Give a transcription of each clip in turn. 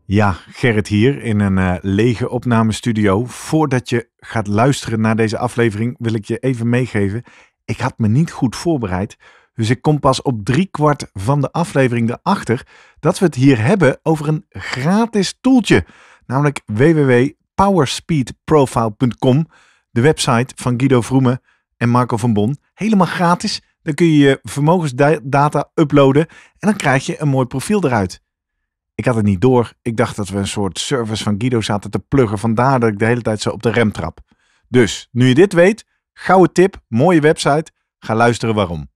Ja, Gerrit hier in een lege opnamestudio. Voordat je gaat luisteren naar deze aflevering wil ik je even meegeven. Ik had me niet goed voorbereid. Dus ik kom pas op 3/4 van de aflevering erachter dat we het hier hebben over een gratis toeltje. Namelijk www.powerspeedprofile.com, de website van Guido Vroemen en Marco van Bon. Helemaal gratis. Dan kun je je vermogensdata uploaden en dan krijg je een mooi profiel eruit. Ik had het niet door. Ik dacht dat we een soort service van Guido zaten te pluggen. Vandaar dat ik de hele tijd zo op de rem trap. Dus, nu je dit weet, gouden tip, mooie website. Ga luisteren waarom.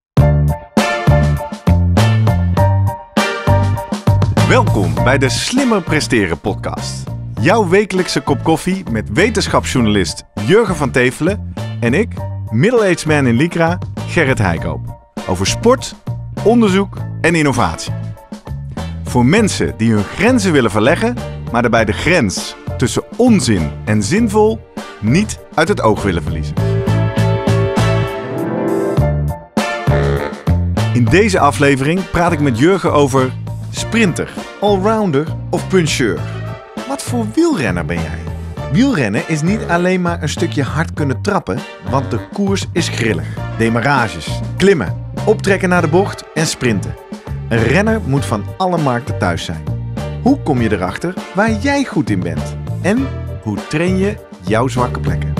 Welkom bij de Slimmer Presteren podcast. Jouw wekelijkse kop koffie met wetenschapsjournalist Jurgen van Tevelen en ik, middle-aged man in Lycra, Gerrit Heikoop. Over sport, onderzoek en innovatie. Voor mensen die hun grenzen willen verleggen, maar daarbij de grens tussen onzin en zinvol niet uit het oog willen verliezen. In deze aflevering praat ik met Jurgen over sprinter, allrounder of puncheur. Wat voor wielrenner ben jij? Wielrennen is niet alleen maar een stukje hard kunnen trappen, want de koers is grillig. Demarages, klimmen, optrekken naar de bocht en sprinten. Een renner moet van alle markten thuis zijn. Hoe kom je erachter waar jij goed in bent? En hoe train je jouw zwakke plekken?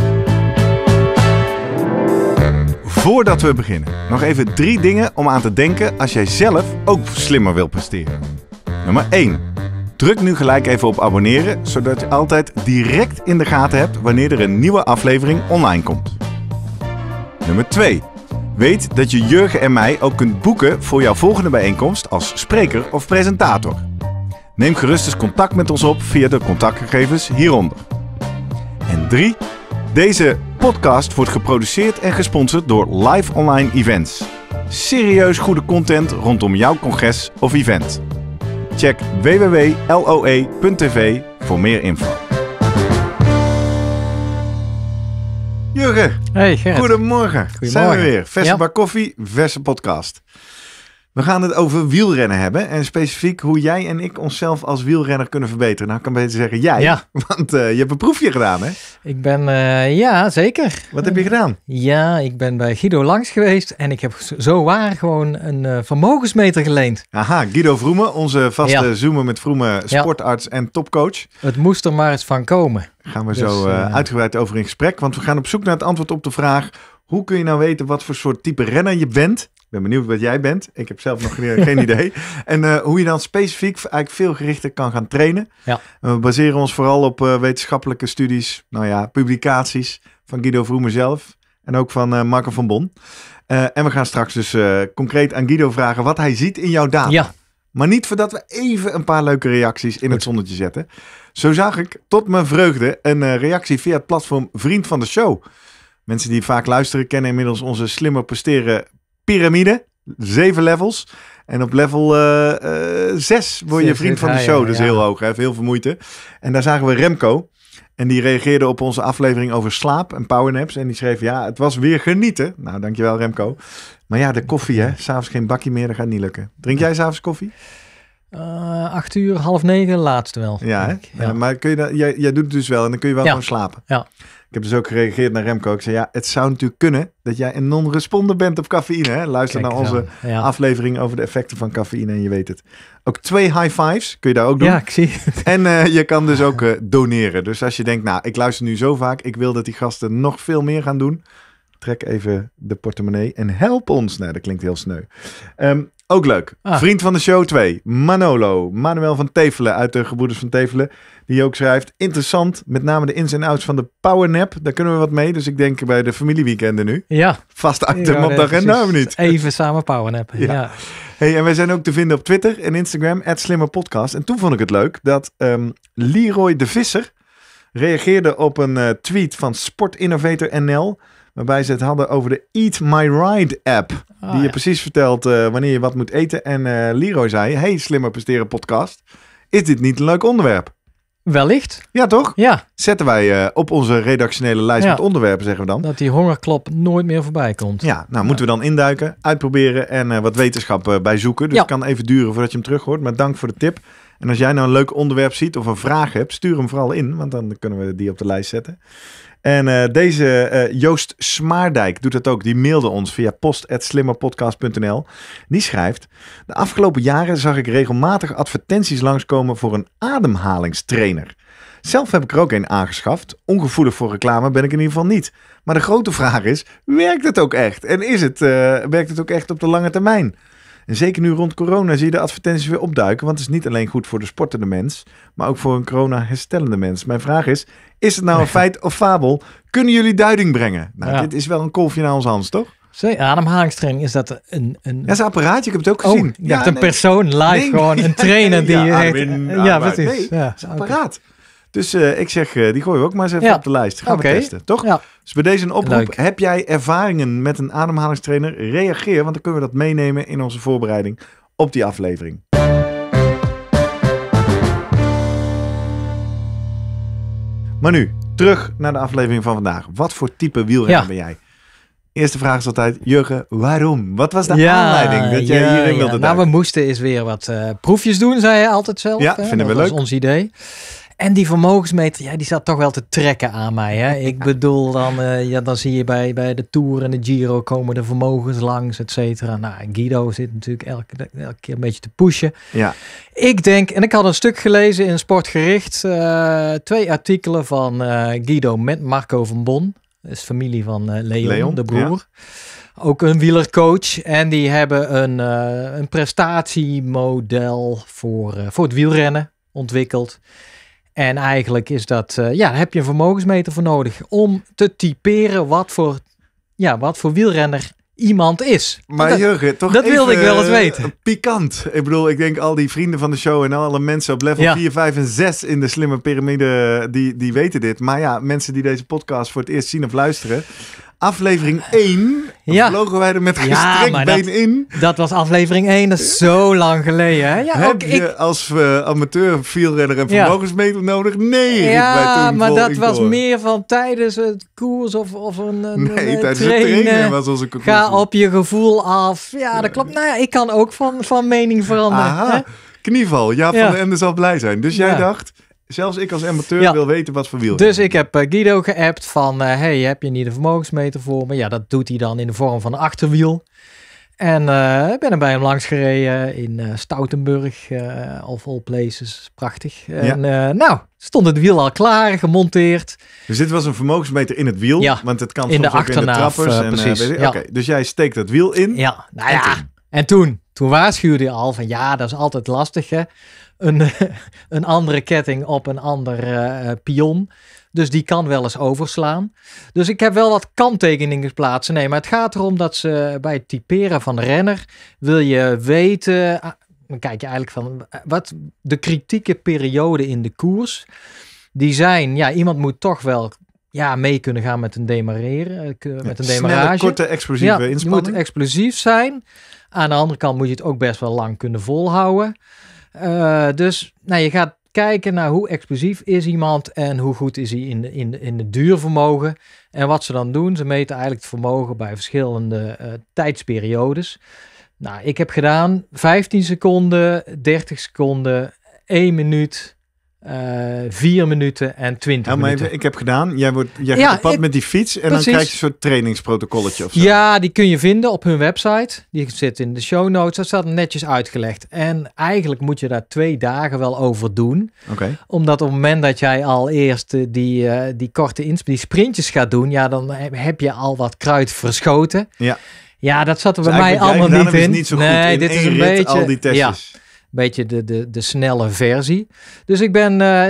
Voordat we beginnen, nog even 3 dingen om aan te denken als jij zelf ook slimmer wil presteren. Nummer 1. Druk nu gelijk even op abonneren, zodat je altijd direct in de gaten hebt wanneer er een nieuwe aflevering online komt. Nummer 2. Weet dat je Jurgen en mij ook kunt boeken voor jouw volgende bijeenkomst als spreker of presentator. Neem gerust eens contact met ons op via de contactgegevens hieronder. En 3. Deze podcast wordt geproduceerd en gesponsord door Live Online Events. Serieus goede content rondom jouw congres of event. Check www.loe.tv voor meer info. Jurgen, hey Gerrit. Goedemorgen. Zijn we weer. Verse bak koffie, verse podcast. We gaan het over wielrennen hebben en specifiek hoe jij en ik onszelf als wielrenner kunnen verbeteren. Nou, ik kan beter zeggen jij, want je hebt een proefje gedaan, hè? Ik ben, ja, zeker. Wat heb je gedaan? Ja, ik ben bij Guido langs geweest en ik heb zowaar gewoon een vermogensmeter geleend. Aha, Guido Vroemen, onze vaste Zoomer met Vroemen, sportarts en topcoach. Het moest er maar eens van komen. Gaan we zo uitgebreid over in gesprek, want we gaan op zoek naar het antwoord op de vraag: hoe kun je nou weten wat voor soort type renner je bent? Ik ben benieuwd wat jij bent. Ik heb zelf nog geen idee. En hoe je dan specifiek eigenlijk veel gerichter kan gaan trainen. Ja. We baseren ons vooral op wetenschappelijke studies, publicaties van Guido Vroemen zelf. En ook van Marco van Bon. En we gaan straks dus concreet aan Guido vragen wat hij ziet in jouw data. Ja. Maar niet voordat we even een paar leuke reacties in het zonnetje zetten. Zo zag ik tot mijn vreugde een reactie via het platform Vriend van de Show. Mensen die vaak luisteren kennen inmiddels onze Slimmer Presteren piramide. 7 levels. En op level 6 word je vriend van de show. Dat is heel hoog, hè? Veel moeite. En daar zagen we Remco. En die reageerde op onze aflevering over slaap en powernaps. En die schreef, het was weer genieten. Nou, dankjewel Remco. Maar ja, de koffie, hè. 's Avonds geen bakje meer, dat gaat niet lukken. Drink jij 's avonds koffie? 8 uur, 8:30, laatste wel. Ja, hè? Ja. Maar kun je dat, jij doet het dus wel en dan kun je wel gewoon slapen. Ja. Ik heb dus ook gereageerd naar Remco. Ik zei, het zou natuurlijk kunnen dat jij een non-responder bent op cafeïne. Hè? Luister naar onze aflevering over de effecten van cafeïne en je weet het. Ook 2 high fives kun je daar ook doen. Ja, ik zie het. En je kan dus ook doneren. Dus als je denkt, ik luister nu zo vaak. Ik wil dat die gasten nog veel meer gaan doen. Trek even de portemonnee en help ons. Nou, dat klinkt heel sneu. Ook leuk. Vriend van de show 2. Manuel van Tevelen uit de Gebroeders van Tevelen. Die ook schrijft, interessant, met name de ins en outs van de powernap. Daar kunnen we wat mee. Dus ik denk bij de familieweekenden nu. Ja. Vast item op de agenda, of niet? Even samen powernappen. Ja. Hey, en wij zijn ook te vinden op Twitter en Instagram, @slimmerpodcast. En toen vond ik het leuk dat Leroy de Visser reageerde op een tweet van Sport Innovator NL. Waarbij ze het hadden over de Eat My Ride app. Die je precies vertelt wanneer je wat moet eten. En Leroy zei, hey Slimmer Presteren podcast. Is dit niet een leuk onderwerp? Wellicht. Ja, toch? Ja. Zetten wij op onze redactionele lijst met onderwerpen, zeggen we dan. Dat die hongerklop nooit meer voorbij komt. Ja, moeten we dan induiken, uitproberen en wat wetenschap bij zoeken. Dus het kan even duren voordat je hem terug hoort. Maar dank voor de tip. En als jij nou een leuk onderwerp ziet of een vraag hebt, stuur hem vooral in, want dan kunnen we die op de lijst zetten. En deze Joost Smaardijk doet het ook. Die mailde ons via post@slimmerpodcast.nl. Die schrijft: de afgelopen jaren zag ik regelmatig advertenties langskomen voor een ademhalingstrainer. Zelf heb ik er ook een aangeschaft. Ongevoelig voor reclame ben ik in ieder geval niet. Maar de grote vraag is, werkt het ook echt? En werkt het ook echt op de lange termijn? En zeker nu rond corona zie je de advertenties weer opduiken. Want het is niet alleen goed voor de sportende mens, maar ook voor een corona-herstellende mens. Mijn vraag is het nou een feit of fabel? Kunnen jullie duiding brengen? Nou, dit is wel een kolfje naar ons Hans, toch? Ademhalingstraining, is dat een... Ja, dat is een apparaatje, ik heb het ook gezien. Je hebt een persoon live, gewoon een trainer die... precies. Nee, het is een apparaat. Dus ik zeg, die gooien we ook maar eens even op de lijst. Gaan we testen, toch? Ja. Dus bij deze een oproep. Leuk. Heb jij ervaringen met een ademhalingstrainer? Reageer, want dan kunnen we dat meenemen in onze voorbereiding op die aflevering. Maar nu, terug naar de aflevering van vandaag. Wat voor type wielrenner ben jij? Eerste vraag is altijd, Jurgen, waarom? Wat was de aanleiding dat jij hierin wilde duiken? Nou, we moesten eens weer wat proefjes doen, zei je altijd zelf. Ja, vinden we leuk. Dat was ons idee. En die vermogensmeter, die zat toch wel te trekken aan mij. Hè? Ik bedoel, dan zie je bij de Tour en de Giro komen de vermogens langs, et cetera. Nou, Guido zit natuurlijk elke keer een beetje te pushen. Ja. Ik denk, en ik had een stuk gelezen in Sportgericht, 2 artikelen van Guido met Marco van Bon. Dat is familie van Leon, de broer. Ja. Ook een wielercoach. En die hebben een prestatiemodel voor het wielrennen ontwikkeld. En eigenlijk is dat, daar heb je een vermogensmeter voor nodig om te typeren wat voor wielrenner iemand is. Maar Jurgen, toch dat wilde ik wel eens weten. Pikant. Ik bedoel, ik denk al die vrienden van de show en alle mensen op level 4, 5 en 6 in de slimme piramide, die weten dit. Maar ja, mensen die deze podcast voor het eerst zien of luisteren. Aflevering 1 vlogen wij er met gestrekt been in. Dat was aflevering 1, dat is zo lang geleden. Hè? Ja, heb je als amateur wielrenner een vermogensmeter nodig? Nee, wij toen maar dat was meer van tijdens het koers of een tijdens trainen was onze conclusie. Ga op je gevoel af. Ja, dat klopt. Nou ja, ik kan ook van mening veranderen. Aha, hè? Knieval. Jaap van den Ende zal blij zijn. Dus jij dacht... Zelfs ik als amateur wil weten wat voor wiel. Dus ik heb Guido geappt van... hey, heb je niet een vermogensmeter voor me? Ja, dat doet hij dan in de vorm van een achterwiel. En ik ben er bij hem langs gereden in Stoutenburg. Of all places. Prachtig. En stond het wiel al klaar, gemonteerd. Dus dit was een vermogensmeter in het wiel? Ja, Want het kan in soms de ook in de trappers. Precies. Oké, dus jij steekt dat wiel in. Ja, nou ja. En toen waarschuwde hij al van... Ja, dat is altijd lastig, hè. Een andere ketting op een ander pion. Dus die kan wel eens overslaan. Dus ik heb wel wat kanttekeningen geplaatst. Nee, maar het gaat erom dat ze bij het typeren van de renner... wil je weten... dan kijk je eigenlijk van... wat de kritieke periode in de koers... die zijn... Ja, iemand moet toch wel... mee kunnen gaan met een demareren. Met een demarrage. Snelle, korte, explosieve inspanning. Je moet explosief zijn. Aan de andere kant moet je het ook best wel lang kunnen volhouden. Dus je gaat kijken naar hoe explosief is iemand en hoe goed is hij in het duurvermogen. En wat ze dan doen, ze meten eigenlijk het vermogen bij verschillende tijdsperiodes. Nou, ik heb gedaan 15 seconden, 30 seconden, 1 minuut, 4 minuten en 20 minuten. Ik heb gedaan, jij gaat op pad met die fiets en dan krijg je een soort trainingsprotocolletje of zo. Ja, die kun je vinden op hun website. Die zit in de show notes, dat staat netjes uitgelegd. En eigenlijk moet je daar 2 dagen wel over doen. Okay. Omdat op het moment dat jij al eerst die korte die sprintjes gaat doen, dan heb je al wat kruid verschoten. Ja, dat zat er bij mij allemaal niet in. Niet zo goed dit is een beetje al die testjes. Beetje de snelle versie. Dus ik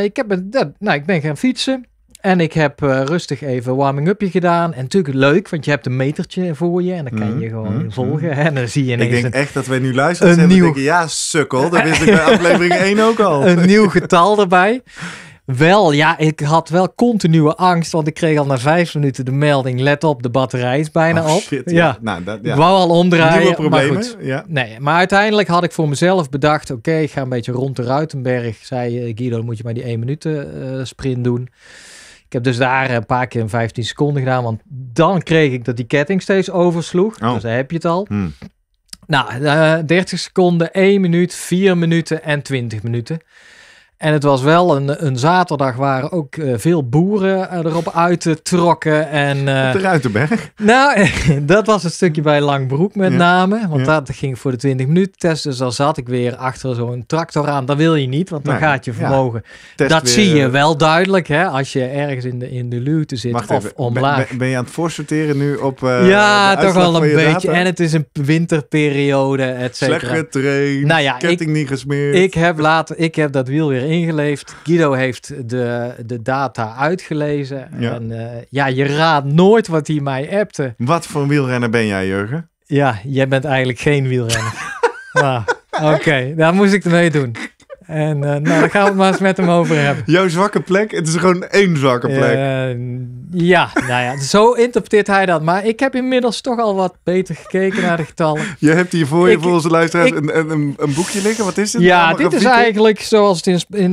ben gaan fietsen. En ik heb rustig even warming-upje gedaan. En natuurlijk leuk, want je hebt een metertje voor je. En dan kan je gewoon volgen. En dan zie je ineens... Ik denk echt dat wij nu luisteren en denken... Ja, sukkel, dat wist ik bij aflevering 1 ook al. Een nieuw getal erbij. Wel, ik had wel continue angst, want ik kreeg al na 5 minuten de melding, let op, de batterij is bijna op. Shit, ja. Nou, ik wou al omdraaien. Nieuwe problemen, maar goed. Nee, maar uiteindelijk had ik voor mezelf bedacht, oké, ik ga een beetje rond de Ruitenberg. Zei Guido, moet je maar die 1 minuten sprint doen. Ik heb dus daar een paar keer 15 seconden gedaan, want dan kreeg ik dat die ketting steeds oversloeg. Dus daar heb je het al. Nou, 30 seconden, 1 minuut, 4 minuten en 20 minuten. En het was wel een zaterdag waar ook veel boeren erop uittrokken. En, op de Ruitenberg? Nou, dat was het stukje bij Langbroek met name. Want dat ging voor de 20 minuten test. Dus dan zat ik weer achter zo'n tractor aan. Dat wil je niet, want dan gaat je vermogen. Dat weer, zie je wel duidelijk, hè, als je ergens in de luwte zit. Wacht of even, omlaag. Ben je aan het voorsorteren nu op ja, toch wel een beetje. Data? En het is een winterperiode, et cetera. Slecht getraind, nou ja, ketting niet gesmeerd. Ik heb dat wiel weer ingeleefd. Guido heeft de data uitgelezen. Ja. En je raadt nooit wat hij mij appte. Wat voor wielrenner ben jij, Jurgen? Ja, jij bent eigenlijk geen wielrenner. Oké, daar moest ik ermee doen. En daar gaan we het maar eens met hem over hebben. Jouw zwakke plek? Het is gewoon 1 zwakke plek. Zo interpreteert hij dat. Maar ik heb inmiddels toch al wat beter gekeken naar de getallen. Je hebt hier voor onze luisteraars een boekje liggen. Wat is het? Ja, dit is eigenlijk zoals het in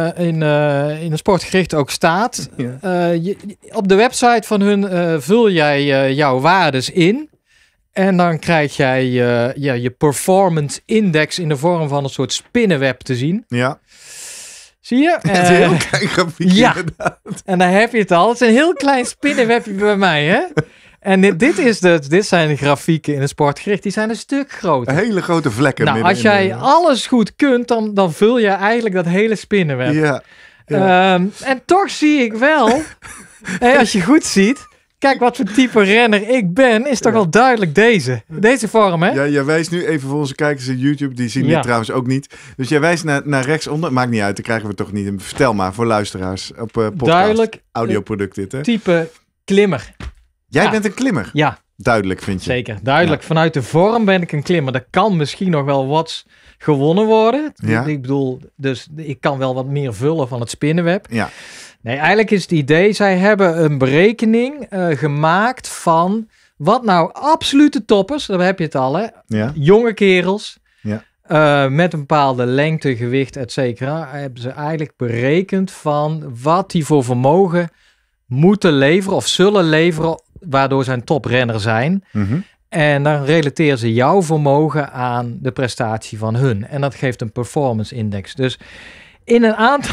een sportgericht ook staat. Ja. Op de website van hun vul jij jouw waardes in. En dan krijg jij je performance index in de vorm van een soort spinnenweb te zien. Ja. Zie je? Het is een heel klein grafiekje inderdaad. En dan heb je het al. Het is een heel klein spinnenwebje bij mij, hè? En dit zijn de grafieken in een sportgericht. Die zijn een stuk groter. Hele grote vlekken. Nou, als jij alles goed kunt, dan vul je eigenlijk dat hele spinnenweb. Ja. En toch zie ik wel, als je goed ziet... Kijk, wat voor type renner ik ben, is toch wel duidelijk deze vorm, hè? Ja, jij wijst nu even voor onze kijkers in YouTube, die zien dit trouwens ook niet. Dus jij wijst naar rechtsonder, maakt niet uit, dat krijgen we toch niet. Vertel maar voor luisteraars op podcast. Duidelijk. Audioproduct dit, hè? Type klimmer. Jij bent een klimmer? Ja. Duidelijk, vind je? Zeker, duidelijk. Ja. Vanuit de vorm ben ik een klimmer. Er kan misschien nog wel wat gewonnen worden. Ja. Ik bedoel, dus ik kan wel wat meer vullen van het spinnenweb. Ja. Nee, eigenlijk is het idee, zij hebben een berekening gemaakt van wat nou absolute toppers, daar heb je het al, hè? Ja. Jonge kerels, met een bepaalde lengte, gewicht, et cetera, hebben ze eigenlijk berekend van wat die voor vermogen moeten leveren of zullen leveren, waardoor ze een toprenner zijn. Mm-hmm. En dan relateren ze jouw vermogen aan de prestatie van hun. En dat geeft een performance index. Dus in een aantal...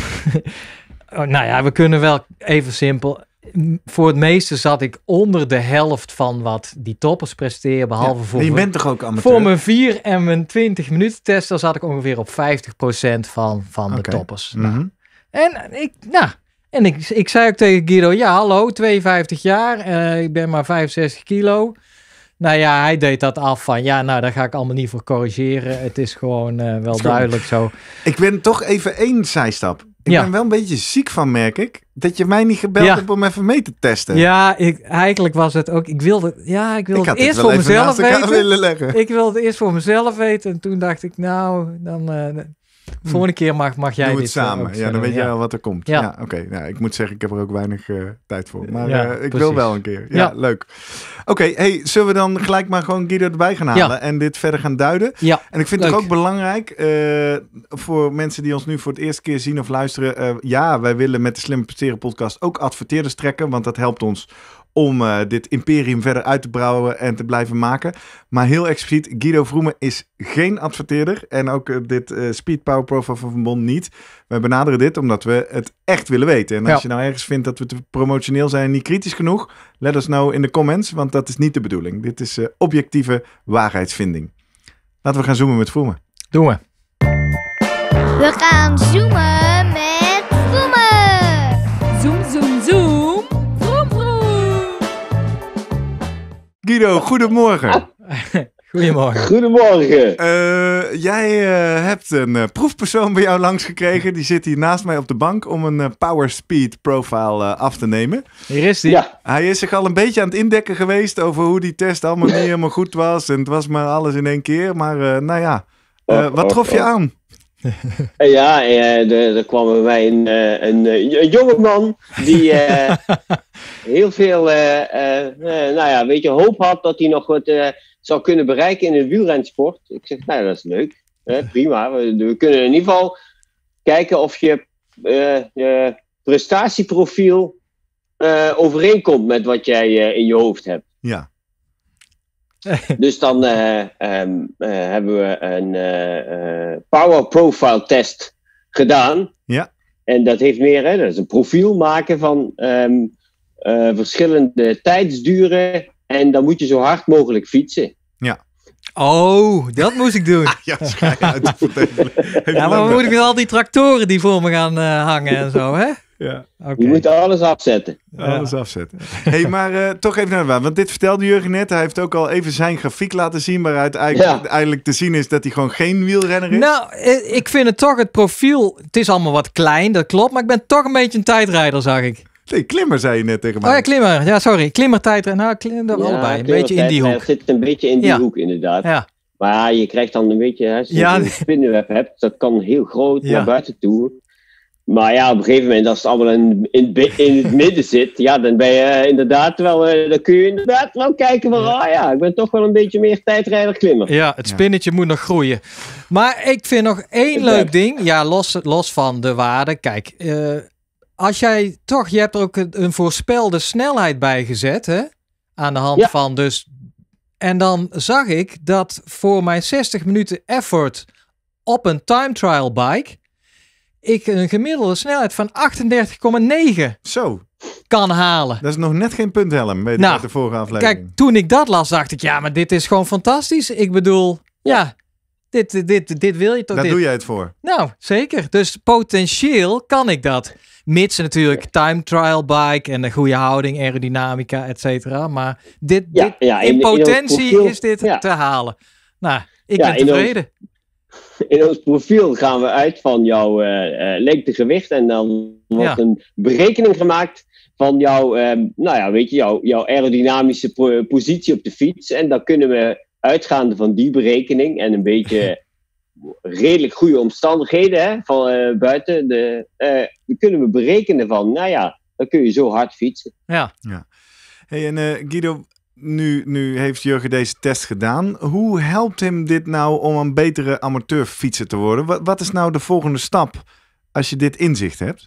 we kunnen wel even simpel... Voor het meeste zat ik onder de helft van wat die toppers presteren. Behalve voor... Je bent toch ook amateur? Voor mijn 4 en mijn 20 minuten testen zat ik ongeveer op 50% van de toppers. Mm-hmm. En ik zei ook tegen Guido... Ja, hallo, 52 jaar. Ik ben maar 65 kilo. Nou ja, hij deed dat af van... Ja, nou, daar ga ik allemaal niet voor corrigeren. Het is gewoon wel duidelijk zo. Ik ben toch even 1 zijstap. Ik ben wel een beetje ziek van, merk ik. Dat je mij niet gebeld hebt om even mee te testen. Ja, eigenlijk was het ook... Ik wilde het eerst voor mezelf weten. Ik wilde het eerst voor mezelf weten. En toen dacht ik, nou, dan... volgende keer mag jij Doe dit het samen. Dan weet je wel wat er komt. Ja, oké. Nou, ik moet zeggen, ik heb er ook weinig tijd voor. Maar ik wil wel een keer. Ja, leuk. Oké, zullen we dan gelijk maar gewoon Guido erbij gaan halen en dit verder gaan duiden? Ja, en ik vind het ook belangrijk voor mensen die ons nu voor het eerste keer zien of luisteren. Wij willen met de Slimme Presteren podcast ook adverteerders trekken, want dat helpt ons om dit imperium verder uit te brouwen en te blijven maken. Maar heel expliciet, Guido Vroemen is geen adverteerder. En ook dit Speed Power Profile van Van Bon niet. Wij benaderen dit omdat we het echt willen weten. En als je nou ergens vindt dat we te promotioneel zijn en niet kritisch genoeg, let us know in de comments, want dat is niet de bedoeling. Dit is objectieve waarheidsvinding. Laten we gaan zoomen met Vroemen. Doen we. We gaan zoomen met Vroemen. Zoom, zoom, zoom. Guido, goedemorgen. Goedemorgen. Goedemorgen. Jij hebt een proefpersoon bij jou langs gekregen. Die zit hier naast mij op de bank om een Power Speed Profile af te nemen. Hier is hij. Ja. Hij is zich al een beetje aan het indekken geweest over hoe die test allemaal niet helemaal goed was. En het was maar alles in 1 keer. Maar wat trof je aan? Er kwam bij mij een jongeman die heel veel hoop had dat hij nog wat zou kunnen bereiken in de wielrensport. Ik zeg, nou, dat is leuk. Prima. We kunnen in ieder geval kijken of je prestatieprofiel overeenkomt met wat jij in je hoofd hebt. Ja. Dus dan hebben we een power profile test gedaan. Ja. En dat heeft meer, dat is een profiel maken van verschillende tijdsduren. En dan moet je zo hard mogelijk fietsen. Oh, dat moest ik doen. Ja, schijn uit te vertellen. Ja, maar moet ik met al die tractoren die voor me gaan hangen en zo, hè? Ja, Oké. Je moet alles afzetten. alles afzetten. Hey, maar toch even naar de waan. Want dit vertelde Jurgen net. Hij heeft ook al even zijn grafiek laten zien. Waaruit eigenlijk te zien is dat hij gewoon geen wielrenner is. Nou, ik vind het toch het profiel... Het is allemaal wat klein, dat klopt. Maar ik ben toch een beetje een tijdrijder, zag ik. Nee, klimmer zei je net tegen mij. Oh ja, klimmer. Ja, sorry. Klimmer, tijdrijder. Nou, allebei. Een beetje in die hoek. Het zit een beetje in die hoek, inderdaad. Ja. Maar je krijgt dan een beetje... Als je een spinnenweb hebt, dat kan heel groot naar buiten toe. Maar ja, op een gegeven moment, als het allemaal in het midden zit, ja, dan ben je inderdaad wel, dan kun je inderdaad wel kijken van, ik ben toch wel een beetje meer tijdrijder klimmer. Ja, het spinnetje moet nog groeien. Maar ik vind nog één leuk ding, ja, los van de waarde. Kijk, als jij toch, je hebt er ook een voorspelde snelheid bij gezet, hè, aan de hand van dus. En dan zag ik dat voor mijn 60 minuten effort op een time trial bike ik een gemiddelde snelheid van 38,9 Zo. kan halen. Dat is nog net geen punthelm, weet ik uit de vorige aflevering. Kijk, toen ik dat las, dacht ik, ja, maar dit is gewoon fantastisch. Ik bedoel, dit wil je toch? Daar doe jij het voor. Nou, zeker. Dus potentieel kan ik dat. Mits natuurlijk time trial bike en een goede houding, aerodynamica, et cetera. Maar in potentie is dit te halen. Nou, ik ben tevreden. In ons profiel gaan we uit van jouw lengtegewicht en dan wordt een berekening gemaakt van jouw aerodynamische positie op de fiets. En dan kunnen we uitgaande van die berekening en een beetje redelijk goede omstandigheden van buiten, dan kunnen we berekenen van, dan kun je zo hard fietsen. Ja. Hey, en Guido, nu heeft Jurgen deze test gedaan. Hoe helpt hem dit nou om een betere amateurfietser te worden? Wat is nou de volgende stap als je dit inzicht hebt?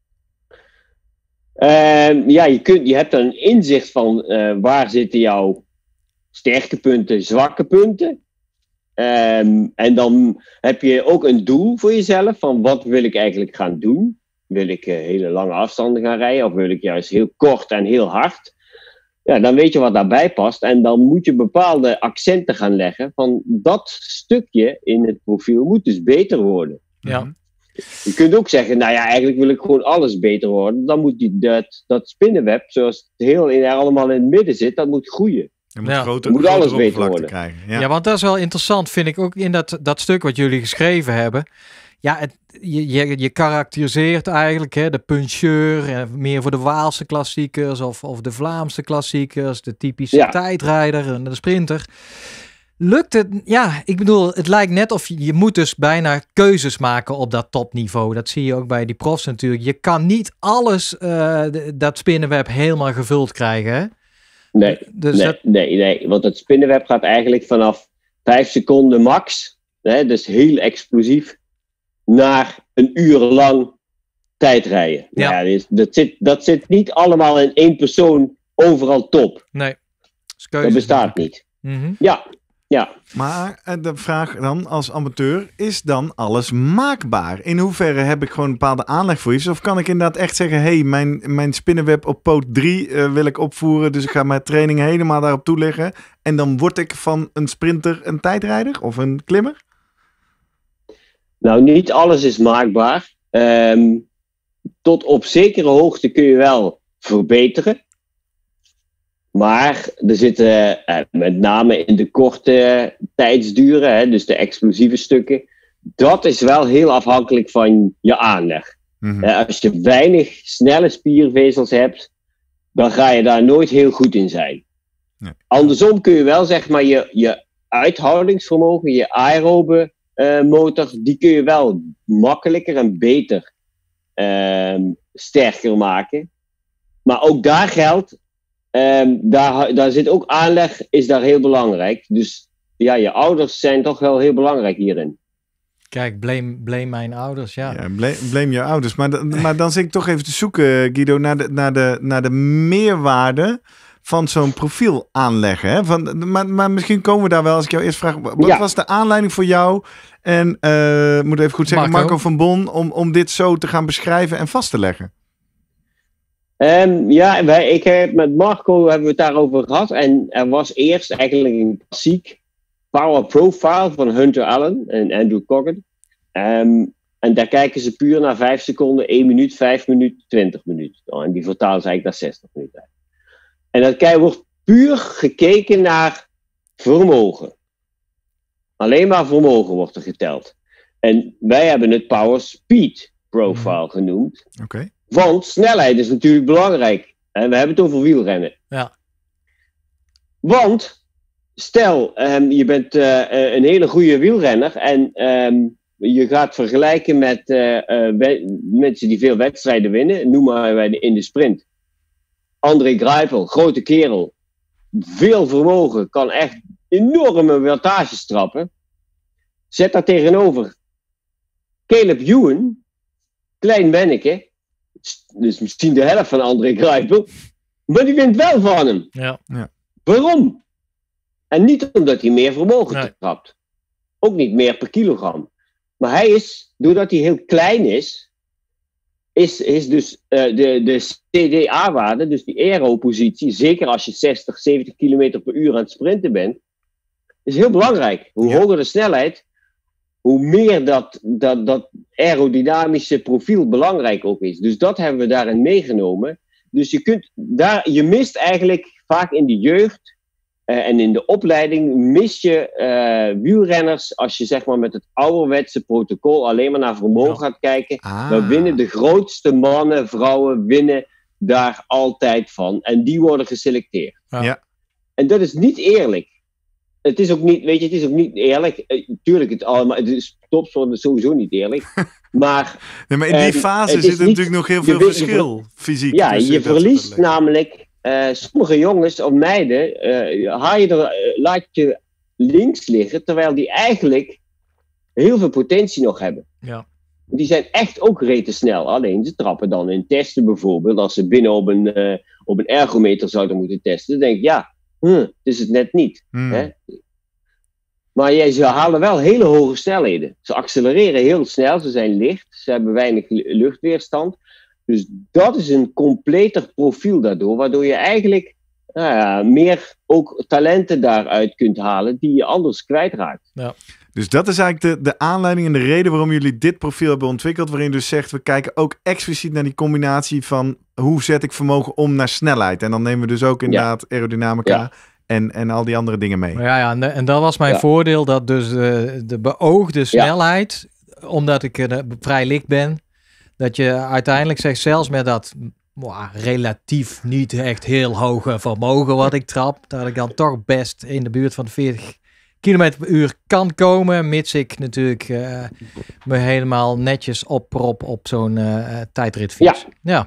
Je hebt dan een inzicht van waar zitten jouw sterke punten, zwakke punten. En dan heb je ook een doel voor jezelf van wat wil ik eigenlijk gaan doen? Wil ik hele lange afstanden gaan rijden of wil ik juist heel kort en heel hard? Ja, dan weet je wat daarbij past en dan moet je bepaalde accenten gaan leggen van dat stukje in het profiel moet dus beter worden. Ja. Je kunt ook zeggen, eigenlijk wil ik gewoon alles beter worden. Dan moet dat spinnenweb, zoals het allemaal in het midden zit, dat moet groeien. Je moet moet alles beter worden. Krijgen. Ja, want dat is wel interessant, vind ik ook in dat stuk wat jullie geschreven hebben. Ja, je karakteriseert eigenlijk de puncheur, meer voor de Waalse klassiekers of de Vlaamse klassiekers, de typische tijdrijder en de sprinter. Lukt het? Ja, ik bedoel, het lijkt net of je moet dus bijna keuzes maken op dat topniveau. Dat zie je ook bij die profs natuurlijk. Je kan niet alles, dat spinnenweb helemaal gevuld krijgen, hè? Nee. Want het spinnenweb gaat eigenlijk vanaf 5 seconden max, dus heel explosief, naar een uur lang tijdrijden. Ja. Dat zit niet allemaal in één persoon overal top. Nee. Dat bestaat niet. Mm-hmm. Ja. Maar de vraag dan als amateur, is dan alles maakbaar? In hoeverre heb ik gewoon een bepaalde aanleg voor iets? Of kan ik inderdaad echt zeggen, hey, mijn spinnenweb op poot 3 wil ik opvoeren, dus ik ga mijn training helemaal daarop toeleggen. En dan word ik van een sprinter een tijdrijder of een klimmer? Nou, niet alles is maakbaar. Tot op zekere hoogte kun je wel verbeteren. Maar er zitten met name in de korte tijdsduren, dus de explosieve stukken, dat is wel heel afhankelijk van je aanleg. Mm-hmm. Als je weinig snelle spiervezels hebt, dan ga je daar nooit heel goed in zijn. Nee. Andersom kun je wel zeg maar je uithoudingsvermogen, je aerobe motor, die kun je wel makkelijker en beter sterker maken. Maar ook daar geldt, daar zit ook aanleg, is daar heel belangrijk. Dus ja, je ouders zijn toch wel heel belangrijk hierin. Kijk, blame mijn ouders, ja. Blame je ouders. Maar dan zit ik toch even te zoeken, Guido, naar de meerwaarde van zo'n profiel aanleggen. Hè? Maar misschien komen we daar wel, als ik jou eerst vraag. Wat was de aanleiding voor jou en, moet even goed zeggen, Marco van Bon, om dit zo te gaan beschrijven en vast te leggen? Ik heb met Marco hebben we het daarover gehad. En er was eerst eigenlijk een klassiek power profile van Hunter Allen en Andrew Coggin. En daar kijken ze puur naar 5 seconden, 1 minuut, 5 minuten, 20 minuten. En die vertalen ze eigenlijk naar 60 minuten. En dat wordt puur gekeken naar vermogen. Alleen maar vermogen wordt er geteld. En wij hebben het power speed profile genoemd. Oké. Want snelheid is natuurlijk belangrijk. En we hebben het over wielrennen. Ja. Want stel, je bent een hele goede wielrenner en je gaat vergelijken met mensen die veel wedstrijden winnen. Noem maar in de sprint. André Greipel, grote kerel. Veel vermogen, kan echt enorme wattages trappen. Zet daar tegenover Caleb Ewan, klein manneke. Dus misschien de helft van André Greipel. Maar die wint wel van hem. Ja. Waarom? En niet omdat hij meer vermogen trapt. Ook niet meer per kilogram. Maar hij is, doordat hij heel klein is dus de CDA-waarde, dus die aero-positie, zeker als je 60, 70 km per uur aan het sprinten bent, is heel belangrijk. Hoe hoger de snelheid, hoe meer dat aerodynamische profiel belangrijk ook is. Dus dat hebben we daarin meegenomen. Dus je mist eigenlijk vaak in de jeugd en in de opleiding mis je wielrenners als je zeg maar met het ouderwetse protocol alleen maar naar vermogen gaat kijken. Dan winnen de grootste mannen, vrouwen winnen daar altijd van. En die worden geselecteerd. Ja. En dat is niet eerlijk. Het is ook niet eerlijk. Tuurlijk, het is topsport sowieso niet eerlijk. Maar, nee, maar in die fase zit er natuurlijk nog heel veel verschil fysiek. Ja, je verliest namelijk sommige jongens of meiden laat je links liggen, terwijl die eigenlijk heel veel potentie nog hebben. Ja. Die zijn echt ook rete snel. Alleen ze trappen dan in testen bijvoorbeeld. Als ze binnen op een ergometer zouden moeten testen, dan denk ik, het is het net niet. Hè? Maar ze halen wel hele hoge snelheden. Ze accelereren heel snel, ze zijn licht, ze hebben weinig luchtweerstand. Dus dat is een completer profiel daardoor, waardoor je eigenlijk meer ook talenten daaruit kunt halen die je anders kwijtraakt. Ja. Dus dat is eigenlijk de aanleiding en de reden waarom jullie dit profiel hebben ontwikkeld, waarin je dus zegt, we kijken ook expliciet naar die combinatie van hoe zet ik vermogen om naar snelheid. En dan nemen we dus ook inderdaad aerodynamica en al die andere dingen mee. Ja, en dat was mijn voordeel, dat dus de beoogde snelheid, omdat ik vrij licht ben, dat je uiteindelijk zegt, zelfs met dat relatief niet echt heel hoge vermogen wat ik trap, dat ik dan toch best in de buurt van de 40 kilometer per uur kan komen, mits ik natuurlijk me helemaal netjes opprop op zo'n tijdritfiets.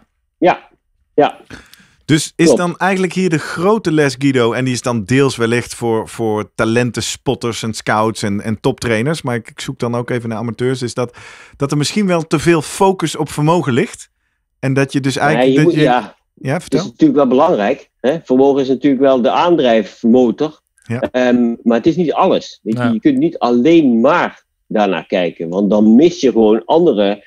Ja. Dus is dan eigenlijk hier de grote les, Guido, en die is dan deels wellicht voor talentenspotters en scouts en toptrainers, maar ik zoek dan ook even naar amateurs, is dat er misschien wel te veel focus op vermogen ligt. En dat je dus eigenlijk... Ja, vertel. Dat is natuurlijk wel belangrijk. Hè? Vermogen is natuurlijk wel de aandrijfmotor. Ja. Maar het is niet alles. Je kunt niet alleen maar daarnaar kijken. Want dan mis je gewoon andere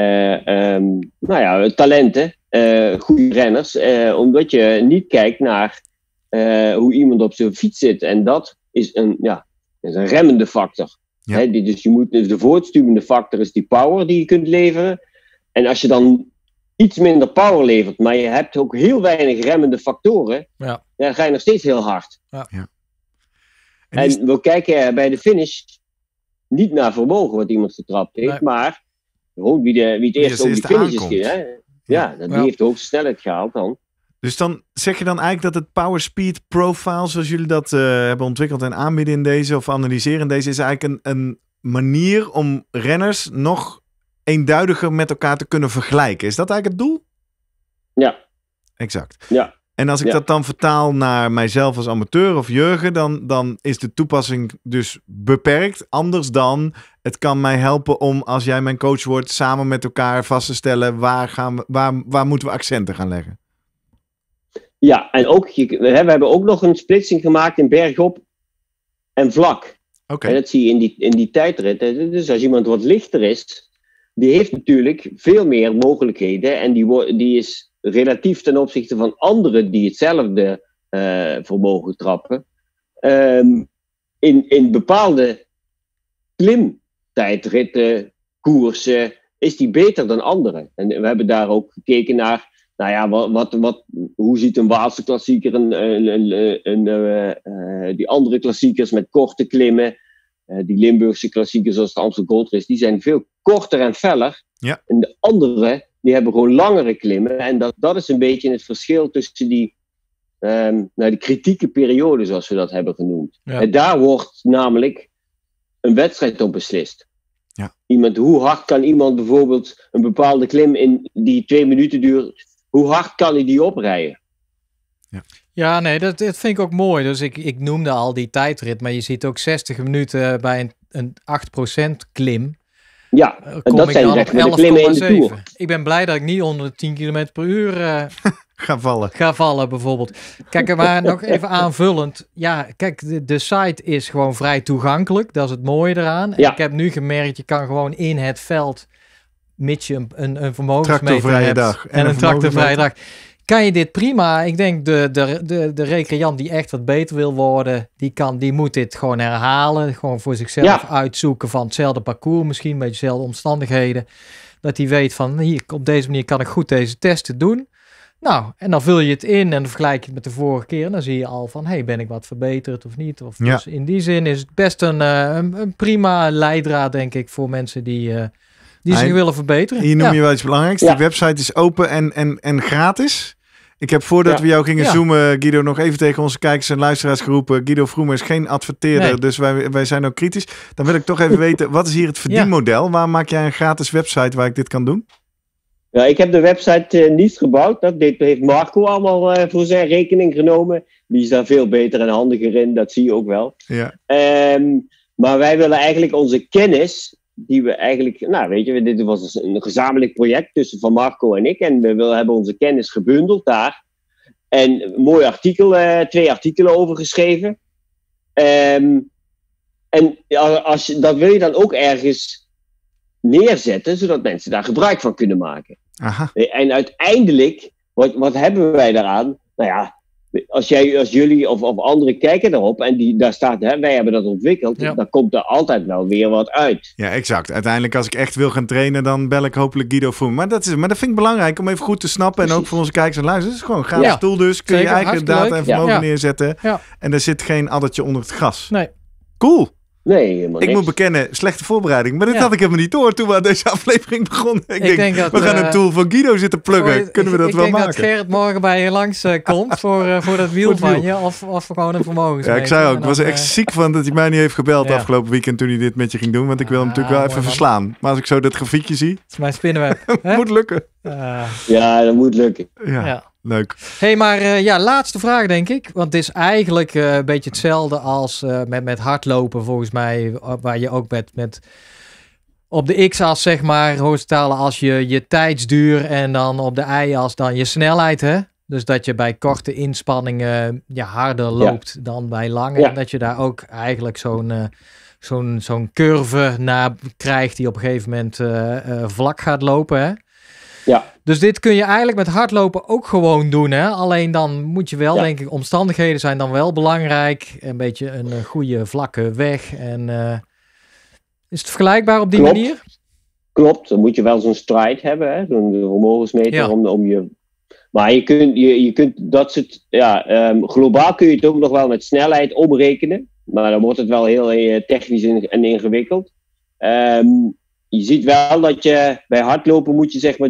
talenten. Goede renners. Omdat je niet kijkt naar hoe iemand op zijn fiets zit. En dat is een remmende factor. Ja. Hè? Dus de voortstuwende factor is die power die je kunt leveren. En als je dan iets minder power levert, maar je hebt ook heel weinig remmende factoren, dan ga je nog steeds heel hard. Ja. En we kijken bij de finish niet naar vermogen wat iemand getrapt heeft, maar gewoon wie het eerst over die finish is. Die heeft de hoogste snelheid gehaald dan. Dus dan zeg je dan eigenlijk dat het Power Speed Profile, zoals jullie dat hebben ontwikkeld en aanbieden in deze, of analyseren in deze, is eigenlijk een manier om renners nog eenduidiger met elkaar te kunnen vergelijken. Is dat eigenlijk het doel? Ja. Exact. Ja. En als ik dat dan vertaal naar mijzelf als amateur of Jurgen, dan is de toepassing dus beperkt. Anders dan, het kan mij helpen om, als jij mijn coach wordt, samen met elkaar vast te stellen waar moeten we accenten gaan leggen. Ja, en ook, we hebben ook nog een splitsing gemaakt in bergop en vlak. Oké. En dat zie je in die tijdrit. Dus als iemand wat lichter is, die heeft natuurlijk veel meer mogelijkheden. En die is relatief ten opzichte van anderen die hetzelfde vermogen trappen. In bepaalde klimtijdritten, koersen, is die beter dan anderen. En we hebben daar ook gekeken naar, nou ja, hoe ziet een Waalse klassieker, die andere klassiekers met korte klimmen, die Limburgse klassiekers zoals de Amstel Gold Race, die zijn veel korter en feller. Ja. En de andere, die hebben gewoon langere klimmen. En dat is een beetje het verschil tussen die kritieke periode, zoals we dat hebben genoemd. Ja. En daar wordt namelijk een wedstrijd op beslist. Ja. Hoe hard kan iemand bijvoorbeeld een bepaalde klim in die 2 minuten duurt, hoe hard kan hij die oprijden? Ja, nee, dat vind ik ook mooi. Dus ik noemde al die tijdrit, maar je ziet ook 60 minuten bij een 8% klim. Ja, en Kom dat ik zijn dan zeg op maar de klimmen in de 11,7. Tour. Ik ben blij dat ik niet onder de 10 km per uur Ga vallen. ga vallen, bijvoorbeeld. Kijk, maar nog even aanvullend. Ja, kijk, de site is gewoon vrij toegankelijk. Dat is het mooie eraan. Ja. Ik heb nu gemerkt, je kan gewoon in het veld, mits je een vermogensmeter Tractorvrije hebt dag. en een tractorvrije dag, kan je dit prima. Ik denk de recreant die echt wat beter wil worden, die moet dit gewoon herhalen. Gewoon voor zichzelf uitzoeken van hetzelfde parcours, misschien een beetje dezelfde omstandigheden. Dat hij weet van, hier, op deze manier kan ik goed deze testen doen. Nou, en dan vul je het in en dan vergelijk je het met de vorige keer. En dan zie je al van, ben ik wat verbeterd of niet? Dus in die zin is het best een prima leidraad, denk ik, voor mensen die zich willen verbeteren. Hier noem je wel iets belangrijks. Ja. Die website is open en gratis. Ik heb voordat we jou gingen zoomen, Guido, nog even tegen onze kijkers en luisteraars geroepen. Guido Vroemer is geen adverteerder, dus wij zijn ook kritisch. Dan wil ik toch even weten, wat is hier het verdienmodel? Waar maak jij een gratis website waar ik dit kan doen? Ja, ik heb de website niet gebouwd. Dat heeft Marco allemaal voor zijn rekening genomen. Die is daar veel beter en handiger in, dat zie je ook wel. Ja. Maar wij willen eigenlijk onze kennis, die we eigenlijk, dit was een gezamenlijk project tussen Van Marco en ik. En we hebben onze kennis gebundeld daar. En een mooi artikel, 2 artikelen over geschreven. En dat wil je dan ook ergens neerzetten, zodat mensen daar gebruik van kunnen maken. Aha. En uiteindelijk, wat hebben wij daaraan? Nou ja, als jullie of anderen kijken daarop en daar staat, wij hebben dat ontwikkeld, dan komt er altijd wel weer wat uit. Ja, exact. Uiteindelijk, als ik echt wil gaan trainen, dan bel ik hopelijk Guido Vroemer. Maar dat vind ik belangrijk om even goed te snappen. En ook voor onze kijkers en luisteraars. Het is gewoon een gratis tool dus. Kun je Zeker, eigen data en vermogen neerzetten. Ja. En er zit geen addertje onder het gras. Nee. Cool. Nee, helemaal Ik niks. moet bekennen, slechte voorbereiding. Maar dit had ik helemaal niet door toen we aan deze aflevering begonnen. Ik denk dat, we gaan een tool van Guido zitten pluggen. Kunnen we dat wel maken? Ik denk dat Gerrit morgen bij je langs komt voor dat wiel van je. Of gewoon een vermogensmeter. Ja, ik zei ook, ik was er echt ziek van dat hij mij niet heeft gebeld afgelopen weekend toen hij dit met je ging doen. Want ik wil hem natuurlijk wel even verslaan. Maar als ik zo dat grafiekje zie. Het is mijn spinnenweb. Moet lukken. Ja, dat moet lukken. Ja. Leuk. Maar laatste vraag denk ik. Want het is eigenlijk een beetje hetzelfde als met hardlopen volgens mij. Waar je ook met op de x-as zeg maar horizontaal als je tijdsduur en dan op de y-as dan je snelheid. Hè? Dus dat je bij korte inspanningen harder loopt dan bij lange. Ja. En dat je daar ook eigenlijk zo'n curve naar krijgt die op een gegeven moment vlak gaat lopen. Hè? Ja. Dus dit kun je eigenlijk met hardlopen ook gewoon doen. Hè? Alleen dan moet je wel, denk ik, omstandigheden zijn dan wel belangrijk. Een beetje een goede vlakke weg. En is het vergelijkbaar op die manier? Klopt, dan moet je wel zo'n stride hebben, hè? Zo'n vermogensmeter om je... Maar je kunt dat soort... globaal kun je het ook nog wel met snelheid omrekenen. Maar dan wordt het wel heel technisch en ingewikkeld. Je ziet wel dat je bij hardlopen moet je zeg maar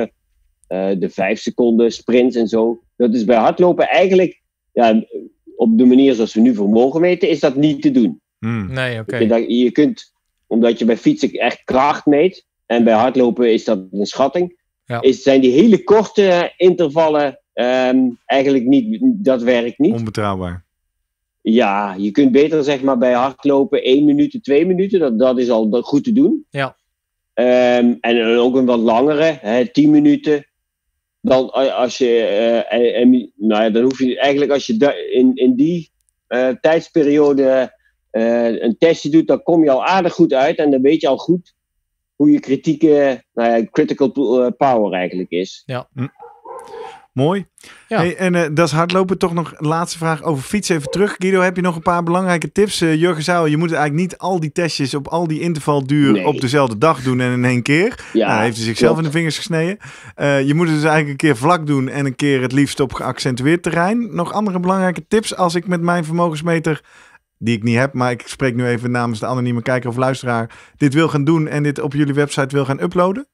de 5 seconden sprints en zo. Dat is bij hardlopen eigenlijk, op de manier zoals we nu vermogen meten, is dat niet te doen. Nee, oké. Je kunt, omdat je bij fietsen echt kracht meet, en bij hardlopen is dat een schatting, zijn die hele korte intervallen eigenlijk niet, dat werkt niet. Onbetrouwbaar. Ja, je kunt beter zeg maar bij hardlopen 1 minuut, 2 minuten, dat is al goed te doen. Ja. En ook een wat langere, 10 minuten. dan als je, dan hoef je eigenlijk als je in die tijdsperiode een testje doet, dan kom je al aardig goed uit en dan weet je al goed hoe je critical power eigenlijk is. Ja. Mooi. Ja. Hey, en dat is hardlopen. Toch nog een laatste vraag over fietsen. Even terug. Guido, heb je nog een paar belangrijke tips? Jurgen zei al, je moet eigenlijk niet al die testjes op al die intervalduur op dezelfde dag doen en in één keer. Ja, nou, heeft hij zichzelf in de vingers gesneden. Je moet het dus eigenlijk een keer vlak doen en een keer het liefst op geaccentueerd terrein. Nog andere belangrijke tips als ik met mijn vermogensmeter, die ik niet heb, maar ik spreek nu even namens de anonieme kijker of luisteraar, dit wil gaan doen en dit op jullie website wil gaan uploaden?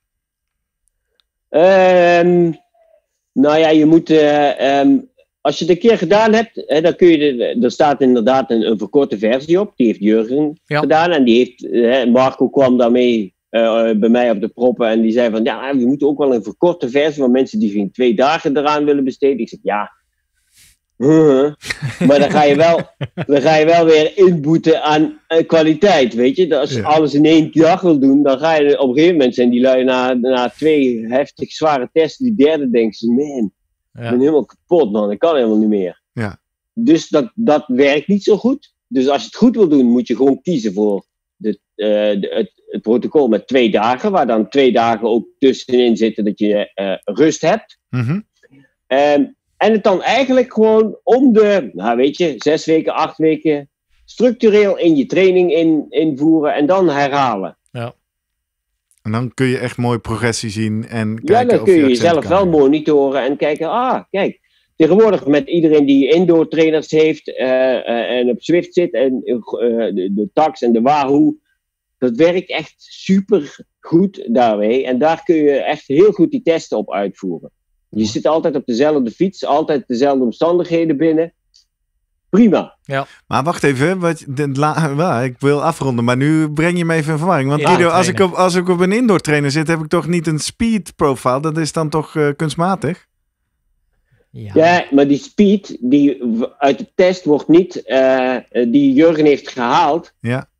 Je moet, als je het een keer gedaan hebt, dan kun je, er staat inderdaad een verkorte versie op. Die heeft Jurgen gedaan en die heeft, Marco kwam daarmee bij mij op de proppen en die zei van, ja, we moeten ook wel een verkorte versie van mensen die geen 2 dagen eraan willen besteden. Ik zeg, ja, maar dan ga je wel weer inboeten aan kwaliteit, weet je. Als je alles in 1 dag wil doen, dan ga je op een gegeven moment zijn die lui na 2 heftig zware testen, die derde denken ze, man, ik ben helemaal kapot, man, ik kan helemaal niet meer. Ja. Dus dat werkt niet zo goed. Dus als je het goed wil doen, moet je gewoon kiezen voor het protocol met 2 dagen, waar dan 2 dagen ook tussenin zitten dat je rust hebt. Mm-hmm. En het dan eigenlijk gewoon om de, 6 weken, 8 weken structureel in je training invoeren en dan herhalen. Ja. En dan kun je echt mooi progressie zien en kijken dan of kun je accent jezelf kan wel hebben. monitoren en kijken, kijk, tegenwoordig met iedereen die indoor trainers heeft en op Zwift zit en de Tax en de Wahoo, dat werkt echt super goed daarmee. En daar kun je echt heel goed die testen op uitvoeren. Je zit altijd op dezelfde fiets, altijd dezelfde omstandigheden binnen. Prima. Ja. Maar wacht even, ik wil afronden, maar nu breng je me even in verwarring. Want Guido, als ik op een indoor trainer zit, heb ik toch niet een speed profile? Dat is dan toch kunstmatig? Ja, maar die speed die uit de test wordt niet, die Jurgen heeft gehaald,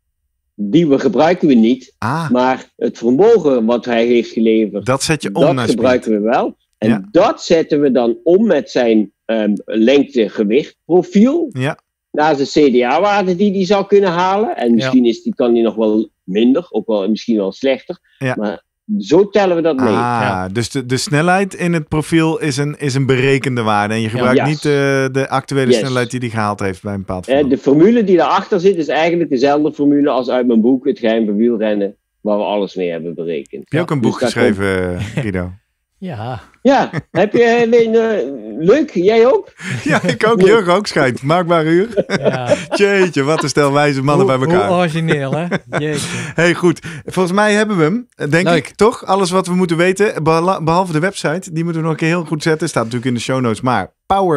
die gebruiken we niet. Maar het vermogen wat hij heeft geleverd, dat zet je om naar gebruiken speed. we wel. En dat zetten we dan om met zijn lengte-gewicht profiel naar de CDA-waarde die hij zou kunnen halen. En misschien kan die nog wel minder, ook wel misschien wel slechter. Ja. Maar zo tellen we dat mee. Dus de snelheid in het profiel is een berekende waarde. En je gebruikt niet de actuele snelheid die hij gehaald heeft bij een bepaald vermogen. De formule die daarachter zit is eigenlijk dezelfde formule als uit mijn boek Het Geheim van Wielrennen, waar we alles mee hebben berekend. Heb je ook een boek geschreven, Guido? Ja, heb je leuk? Jij ook? Ja, ik ook. Jurgen ook schijnt. Maakbaar uur. Jeetje, wat een stel wijze mannen bij elkaar. Hoe origineel, hè? Jeetje. Hey, goed. Volgens mij hebben we hem, denk ik, toch? Alles wat we moeten weten, behalve de website. Die moeten we nog een keer heel goed zetten. Staat natuurlijk in de show notes. Maar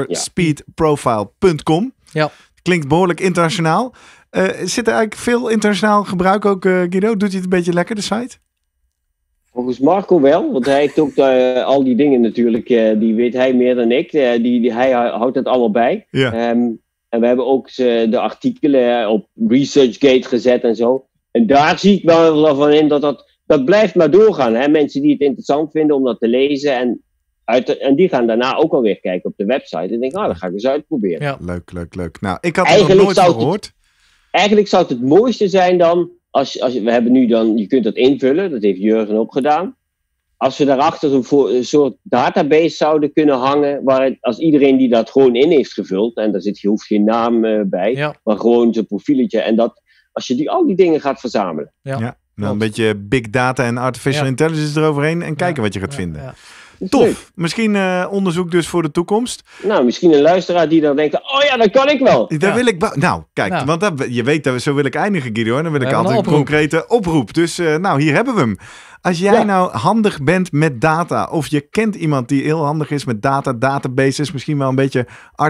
powerspeedprofile.com. Ja. Klinkt behoorlijk internationaal. Zit er eigenlijk veel internationaal gebruik ook, Guido? Doet hij het een beetje lekker, de site? Volgens Marco wel, want hij heeft ook al die dingen natuurlijk, die weet hij meer dan ik. Hij houdt het allemaal bij. Ja. En we hebben ook de artikelen op ResearchGate gezet en zo. En daar zie ik wel van in dat blijft maar doorgaan. Hè? Mensen die het interessant vinden om dat te lezen. En die gaan daarna ook alweer kijken op de website. En denken, dat ga ik eens uitproberen. Ja. Leuk. Nou, ik had er nog nooit van gehoord. Eigenlijk zou het mooiste zijn dan, we hebben nu dan, je kunt dat invullen, dat heeft Jurgen ook gedaan. Als we daarachter een soort database zouden kunnen hangen, als iedereen die dat gewoon in heeft gevuld, en daar hoeft geen naam bij, maar gewoon zijn profieletje, en als je al die dingen gaat verzamelen. Ja. Nou, een beetje big data en artificial intelligence eroverheen en kijken wat je gaat vinden. Ja. Tof. Leuk. Misschien onderzoek dus voor de toekomst. Nou, misschien een luisteraar die dan denkt, dat kan ik wel. Daar wil ik... Nou, kijk, want je weet, zo wil ik eindigen, Guido. En dan wil ik altijd een concrete oproep. Dus hier hebben we hem. Als jij nou handig bent met data, of je kent iemand die heel handig is met databases, misschien wel een beetje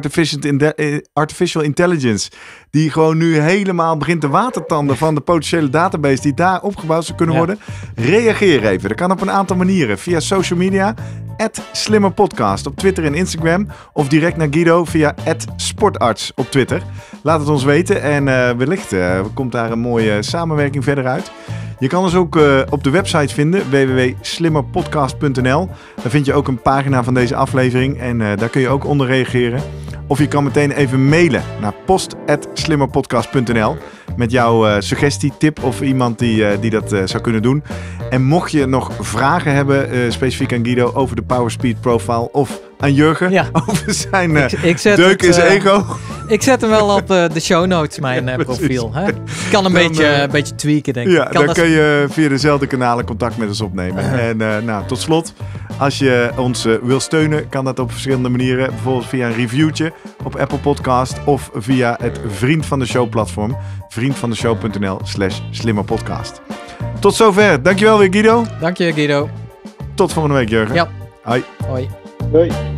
artificial intelligence, die gewoon nu helemaal begint te watertanden van de potentiële database die daar opgebouwd zou kunnen worden, reageer even. Dat kan op een aantal manieren. Via social media, @slimmerpodcast op Twitter en Instagram, of direct naar Guido via @sportarts op Twitter. Laat het ons weten en wellicht komt daar een mooie samenwerking verder uit. Je kan ons ook op de website vinden, www.slimmerpodcast.nl. Daar vind je ook een pagina van deze aflevering en daar kun je ook onder reageren. Of je kan meteen even mailen naar post@slimmerpodcast.nl met jouw suggestie, tip of iemand die dat zou kunnen doen. En mocht je nog vragen hebben, specifiek aan Guido, over de Power Speed Profile of aan Jurgen, over zijn deuk in zijn ego. Ik zet hem wel op de show notes, mijn profiel. Hè? Ik kan een beetje tweaken, denk ik. Ja, dan kun je via dezelfde kanalen contact met ons opnemen. En tot slot, als je ons wil steunen, kan dat op verschillende manieren. Bijvoorbeeld via een reviewtje op Apple Podcast of via het Vriend van de Show platform. vriendvandeshow.nl/slimmerpodcast. Tot zover. Dankjewel weer, Guido. Dank je, Guido. Tot volgende week, Jurgen. Ja. Hoi. Hoi. Hoi.